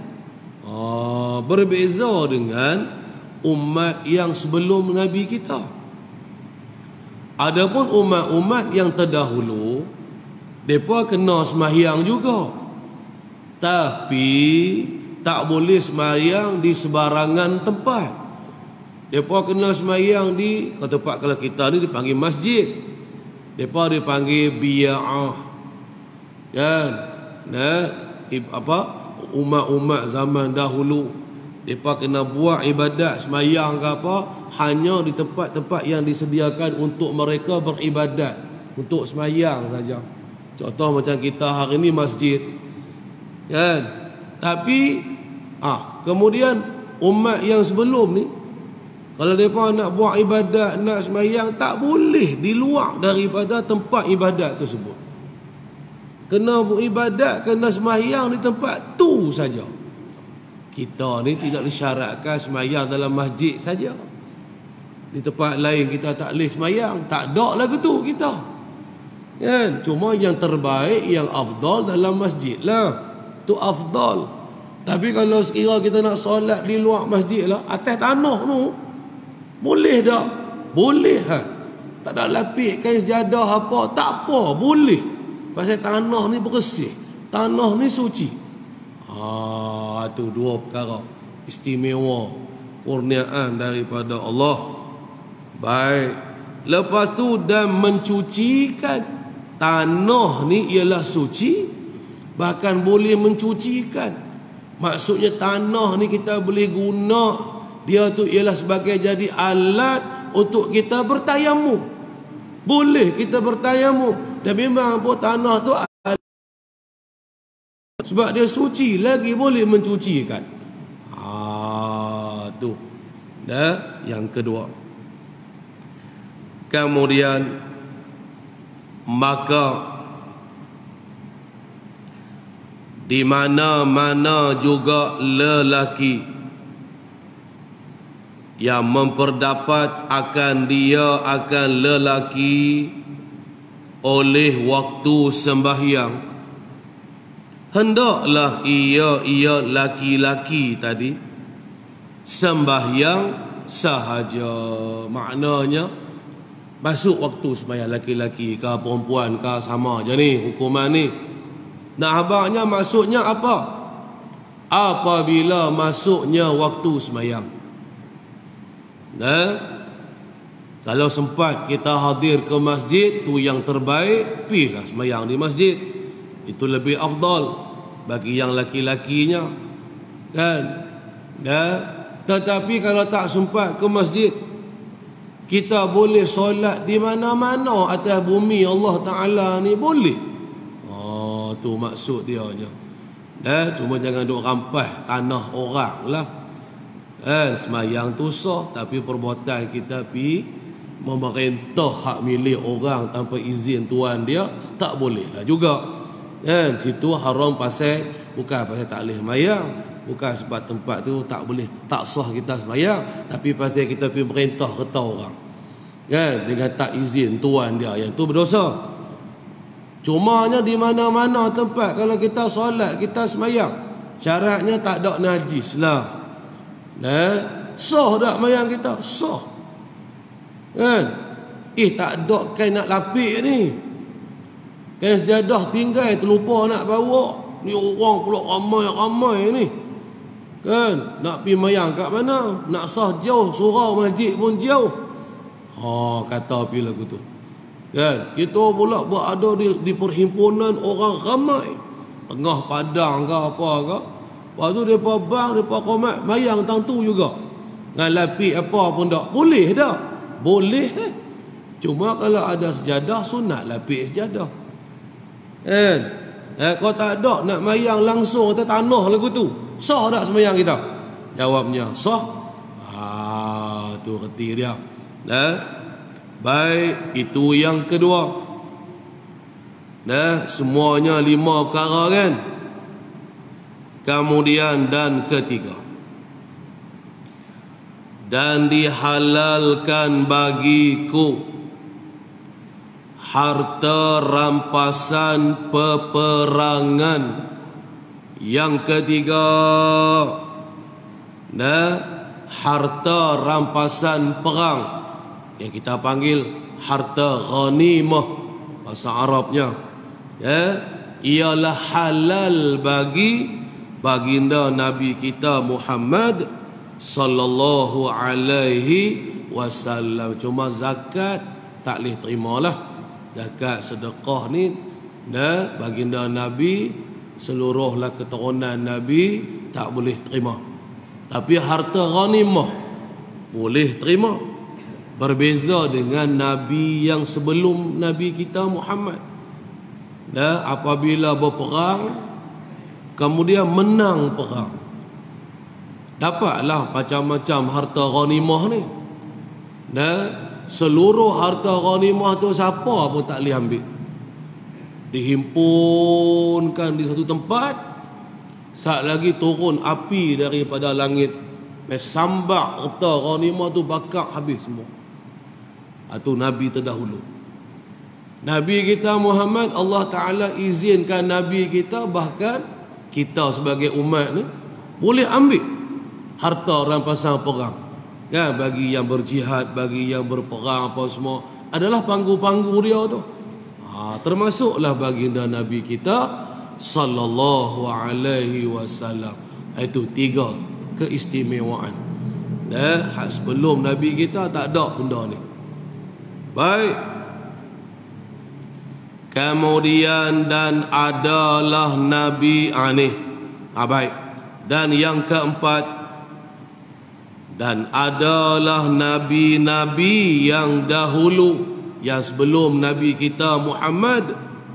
Berbeza dengan umat yang sebelum Nabi kita. Adapun umat-umat yang terdahulu, mereka kena sembahyang juga, tapi tak boleh sembahyang di sebarangan tempat. Mereka kena sembahyang di tempat, kalau kita ni dipanggil masjid, mereka dipanggil biya'ah. Kan? Umat-umat zaman dahulu, mereka kena buat ibadat sembahyang ke apa hanya di tempat-tempat yang disediakan untuk mereka beribadat, untuk sembahyang saja. Contoh macam kita hari ini masjid, kan? Tapi kemudian umat yang sebelum ni, kalau mereka nak buat ibadat, nak sembahyang, tak boleh di luar daripada tempat ibadat tersebut. Kena beribadat, kena sembahyang di tempat tu saja. Kita ni tidak disyaratkan sembahyang dalam masjid saja. Di tempat lain kita tak boleh sembahyang, tak ada lagu tu kita. Kan? Cuma yang terbaik, yang afdal dalam masjid lah. Tu afdal. Tapi kalau sekira kita nak solat di luar masjid lah, atas tanah tu, boleh tak? Boleh. Tak ada lapik kain sejadah apa, tak apa, boleh. Pasal tanah ni bersih, tanah ni suci. Tu dua perkara istimewa, kurniaan daripada Allah. Baik. Lepas tu, dan mencucikan. Tanah ni ialah suci, bahkan boleh mencucikan. Maksudnya tanah ni kita boleh guna, dia tu ialah sebagai jadi alat untuk kita bertayamum. Boleh kita bertayamum. Dan memang pun tanah tu sebab dia suci, lagi boleh mencucikan. Tu. Yang kedua. Kemudian maka di mana-mana juga lelaki yang memperdapat akan dia akan lelaki oleh waktu sembahyang, hendaklah ia laki-laki tadi sembahyang sahaja. Maknanya masuk waktu sembahyang, laki-laki ke perempuan ke sama je ni hukuman ni. Nak habaknya maksudnya apa? Apabila masuknya waktu sembahyang. Kalau sempat kita hadir ke masjid, tu yang terbaik, pergilah sembahyang di masjid. Itu lebih afdal bagi yang laki-lakinya, kan? Tetapi kalau tak sempat ke masjid, kita boleh solat di mana-mana atas bumi Allah Ta'ala ni, boleh. Tu maksud dia nya. Cuma jangan duk rampas tanah orang lah. Semayang tu sah, tapi perbuatan kita pi memerintah hak milik orang tanpa izin tuan dia, tak boleh lah juga. Situ haram pasal, bukan pasal tak boleh semayang, bukan sebab tempat tu tak boleh, tak sah kita semayang, tapi pasal kita pi merintah kata orang, dengan tak izin tuan dia, yang tu berdosa. Cumanya di mana-mana tempat kalau kita solat, kita semayang, syaratnya tak ada najis lah. Sah tak semayang kita? Sah. Kan? Tak ada kain nak lapik ni. Kain sejadah tinggal, terlupa nak bawa. Ni orang pula ramai-ramai ni. Kan? Nak pergi mayang kat mana? Nak sah jauh, surau masjid pun jauh. Kata pergi lagu tu. Kan? Kita pula berada di perhimpunan orang ramai, tengah padang ke apa ke. Lepas tu mereka bang, mereka komat mayang tang tu juga. Dengan lapik apa pun tak. Boleh dah. Boleh. Cuma kalau ada sejadah, sunat lapik sejadah. Kan? Kalau tak ada, nak mayang langsung atas tanah lagu tu, sah tak semayang kita? Jawabnya sah. Tu reti dia. Baik, itu yang kedua. Semuanya 5 perkara kan. Kemudian dan ketiga, dan dihalalkan bagiku harta rampasan peperangan. Yang ketiga, harta rampasan perang, yang kita panggil harta ghanimah bahasa Arabnya, ialah halal bagi baginda Nabi kita Muhammad sallallahu alaihi wasallam. Cuma zakat tak boleh terimalah. Zakat sedekah ni baginda Nabi, seluruhlah keturunan Nabi tak boleh terima. Tapi harta ghanimah boleh terima. Berbeza dengan Nabi yang sebelum Nabi kita Muhammad. Apabila berperang, kemudian menang perang, dapatlah macam-macam harta ghanimah ni. Seluruh harta ghanimah tu siapa pun tak boleh ambil. Dihimpunkan di satu tempat, saat lagi turun api daripada langit, sambak harta ghanimah tu, bakar habis semua. Itu Nabi terdahulu. Nabi kita Muhammad, Allah Ta'ala izinkan Nabi kita, bahkan kita sebagai umat ni boleh ambil harta rampasan perang, kan? Bagi yang berjihad, bagi yang berperang apa semua, adalah panggu-panggu dia tu. Termasuklah baginda Nabi kita sallallahu alaihi wasallam. Itu 3 keistimewaan. Sebelum Nabi kita tak ada benda ni. Baik. Kemudian dan adalah Nabi aneh. Baik. Dan yang keempat, dan adalah Nabi-Nabi yang dahulu, yang sebelum Nabi kita Muhammad,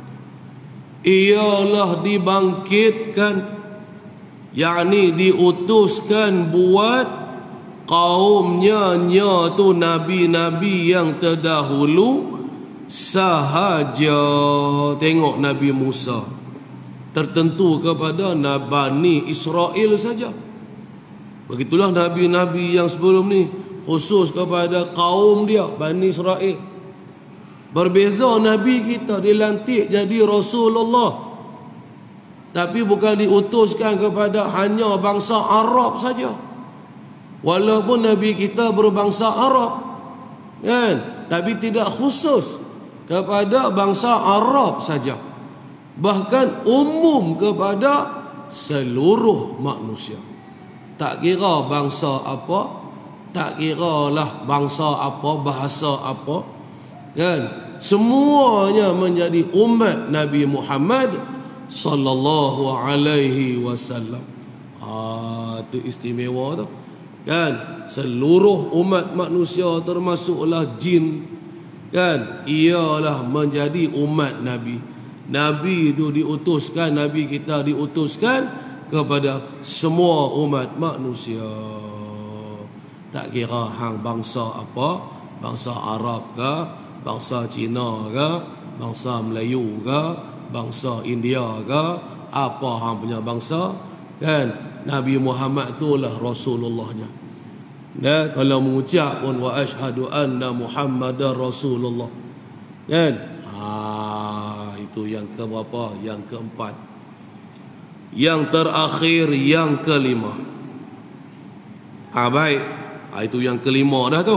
ialah dibangkitkan, yakni diutuskan buat kaumnya tu nabi-nabi yang terdahulu sahaja. Tengok Nabi Musa tertentu kepada Bani Israel saja. Begitulah nabi-nabi yang sebelum ni khusus kepada kaum dia, Bani Israel. Berbeza Nabi kita dilantik jadi Rasulullah, tapi bukan diutuskan kepada hanya bangsa Arab saja. Walaupun Nabi kita berbangsa Arab, kan, tapi tidak khusus kepada bangsa Arab saja, bahkan umum kepada seluruh manusia. Tak kira bangsa apa, tak kira lah bangsa apa, bahasa apa, kan, semuanya menjadi umat Nabi Muhammad sallallahu alaihi wasallam. Itu istimewa tu, kan. Seluruh umat manusia termasuklah jin, kan, ialah menjadi umat Nabi. Nabi itu diutuskan, Nabi kita diutuskan kepada semua umat manusia. Tak kira hang bangsa apa, bangsa Arab ke, bangsa Cina ke, bangsa Melayu ke, bangsa India ke, apa hang punya bangsa, kan, Nabi Muhammad itulah Rasulullahnya. Dan kalau mengucap pun wa asyhadu anna Muhammadar Rasulullah, kan. Itu yang keberapa? Yang keempat. Yang terakhir, yang kelima. Baik. Itu yang kelima dah tu.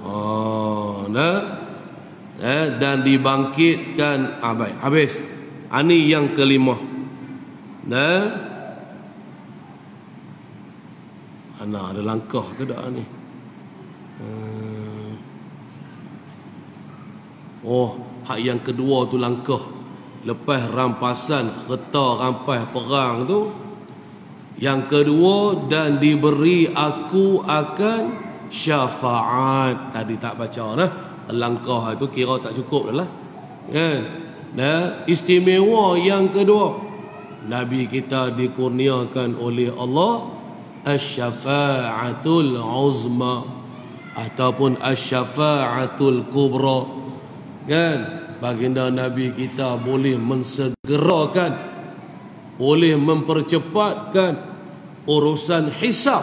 Dan dibangkitkan. Baik, habis. Ini yang kelima. Ada langkah ke tak ni? Hak yang kedua tu langkah. Lepas rampasan kerta rampas perang tu, yang kedua, dan diberi aku akan syafaat. Tadi tak baca dah. Langkah itu kira tak cukup dah lah, kan. Istimewa yang kedua, Nabi kita dikurniakan oleh Allah asy-syafa'atul uzma ataupun asy-syafa'atul kubra, kan. Baginda Nabi kita boleh mensegerakan, boleh mempercepatkan urusan hisab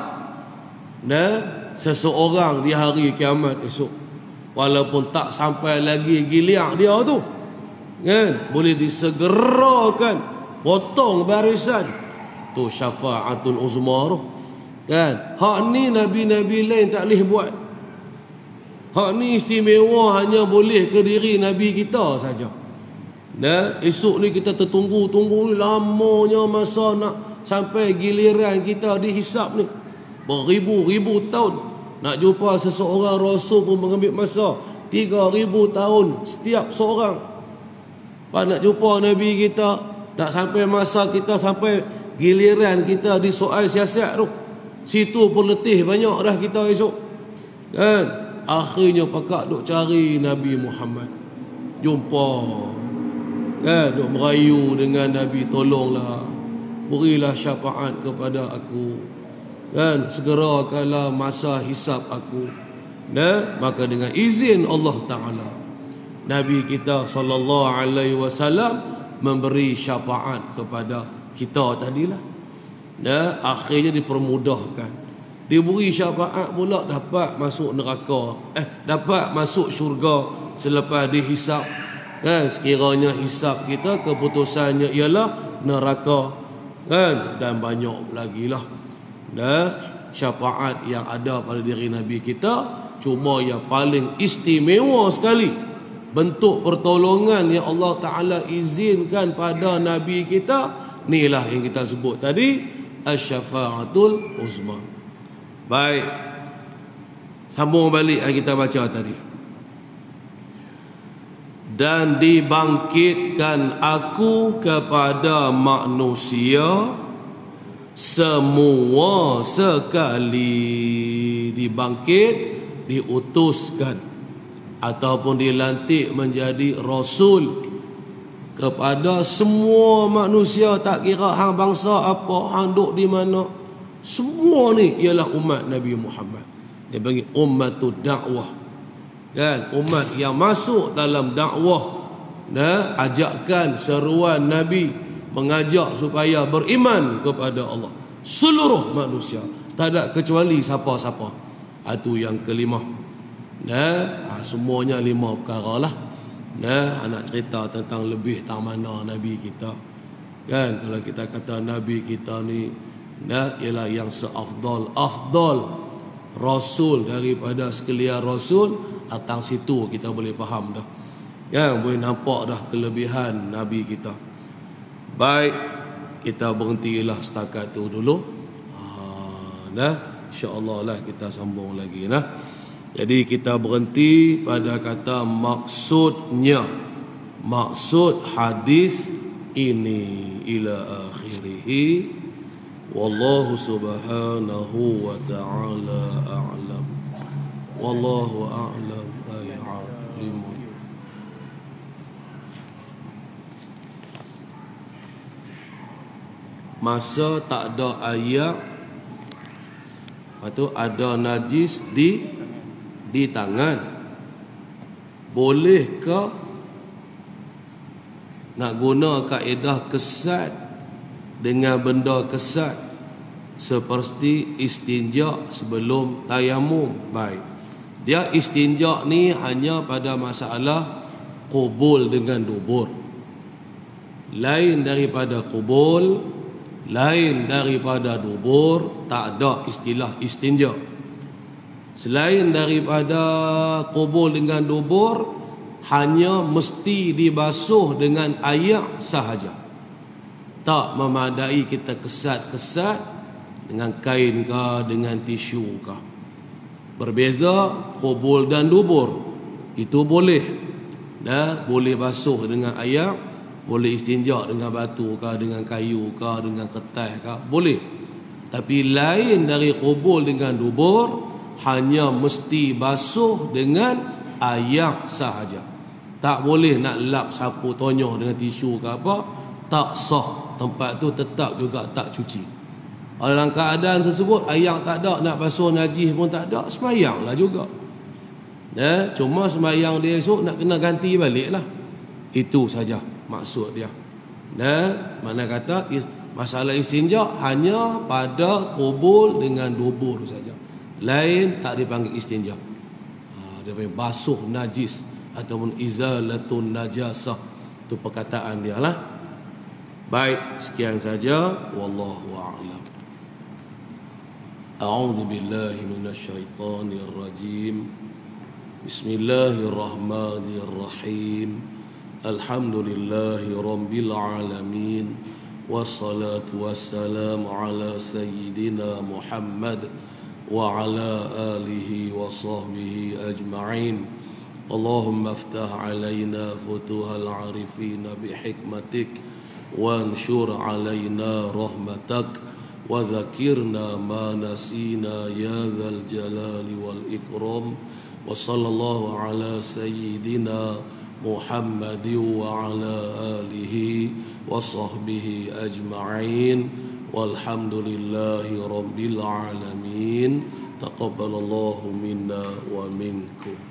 seseorang di hari kiamat esok. Walaupun tak sampai lagi giliak dia tu, kan, boleh disegerakan, potong barisan. Tu syafa'atul uzma tu, kan. Hak ni nabi-nabi lain tak boleh buat. Hak ni istimewa hanya boleh ke diri Nabi kita saja. Esok ni kita tertunggu-tunggu lamanya masa nak sampai giliran kita dihisap ni. Beribu-ribu tahun. Nak jumpa seseorang Rasul pun mengambil masa 3,000 tahun setiap seorang. Nak jumpa Nabi kita, nak sampai masa kita sampai giliran kita di soal siasat tu, situ pun letih banyak dah kita esok, kan. Akhirnya pakak duk cari Nabi Muhammad, jumpa, kan, duk merayu dengan Nabi, tolonglah, berilah syafaat kepada aku, kan, segerakanlah masa hisab aku. Maka dengan izin Allah Ta'ala, Nabi kita sallallahu alaihi wasallam memberi syafaat kepada kita tadilah. Akhirnya dipermudahkan, diberi syafaat pula, dapat masuk neraka, dapat masuk syurga selepas dihisap, kan. Sekiranya hisap kita keputusannya ialah neraka, kan. Dan banyak lagi lah syafaat yang ada pada diri Nabi kita. Cuma yang paling istimewa sekali, bentuk pertolongan yang Allah Ta'ala izinkan pada Nabi kita, inilah yang kita sebut tadi, asy-syafa'atul uzma. Baik, sambung balik yang kita baca tadi. Dan dibangkitkan aku kepada manusia semua sekali. Dibangkit, diutuskan ataupun dilantik menjadi Rasul kepada semua manusia. Tak kira hang bangsa apa, hang duk di mana, semua ni ialah umat Nabi Muhammad. Dia panggil ummatud dakwah. Kan, umat yang masuk dalam dakwah, ajakan seruan Nabi mengajak supaya beriman kepada Allah, seluruh manusia, tak ada kecuali siapa-siapa. Itu yang kelima. Semuanya 5 perkara lah. Anak cerita tentang lebih tak mana Nabi kita. Kan, kalau kita kata Nabi kita ni ialah yang seafdal Rasul daripada sekalian Rasul, datang situ kita boleh faham dah. Boleh nampak dah kelebihan Nabi kita. Baik, kita berhentilah setakat tu dulu. InsyaAllah lah kita sambung lagi. Jadi kita berhenti pada kata maksudnya, maksud hadis ini ila akhirih. Wallahu subhanahu wa ta'ala a'lam. Wallahu a'lam fa'alimun. Masa tak ada ayat, lepas tu ada najis di tangan, bolehkah nak guna kaedah kesat dengan benda kesat seperti istinja sebelum tayamum? Baik, dia istinja ni hanya pada masalah qubul dengan dubur. Lain daripada qubul, lain daripada dubur, tak ada istilah istinja. Selain daripada qubul dengan dubur, hanya mesti dibasuh dengan air sahaja. Tak memadai kita kesat-kesat dengan kain ke, dengan tisu ke. Berbeza qubul dan dubur, itu boleh. Boleh basuh dengan air, boleh istinja dengan batu ke, dengan kayu ke, dengan kertas ke, boleh. Tapi lain dari qubul dengan dubur, hanya mesti basuh dengan air sahaja. Tak boleh nak lap sapu tonyoh dengan tisu ke apa, tak sah. Tempat tu tetap juga tak cuci. Dalam keadaan tersebut, air tak ada, nak basuh najis pun tak ada, sembahyanglah juga. Cuma sembahyang dia esok nak kena ganti balik lah. Itu saja maksud dia. Mana kata masalah istinja hanya pada qubul dengan dubur saja. Lain tak dipanggil istinja. Dia panggil basuh najis ataupun izalatun najasah. Itu perkataan dia lah. Baik, sekian saja. Wallahu a'lam. A'udzu billahi minasyaitonir rajim. Bismillahirrahmanirrahim. Alhamdulillahi rabbil alamin. Wassalatu wassalamu ala sayyidina Muhammad wa ala alihi wa sahbihi ajma'in. Allahumma aftah alaina futuhal arifin bihikmatik وانشر علينا رحمتك وذكرنا ما نسينا يا ذا الجلال والإكرام وصلى الله على سيدنا محمد وعلى آله وصحبه أجمعين والحمد لله رب العالمين. تقبل الله منا ومنكم.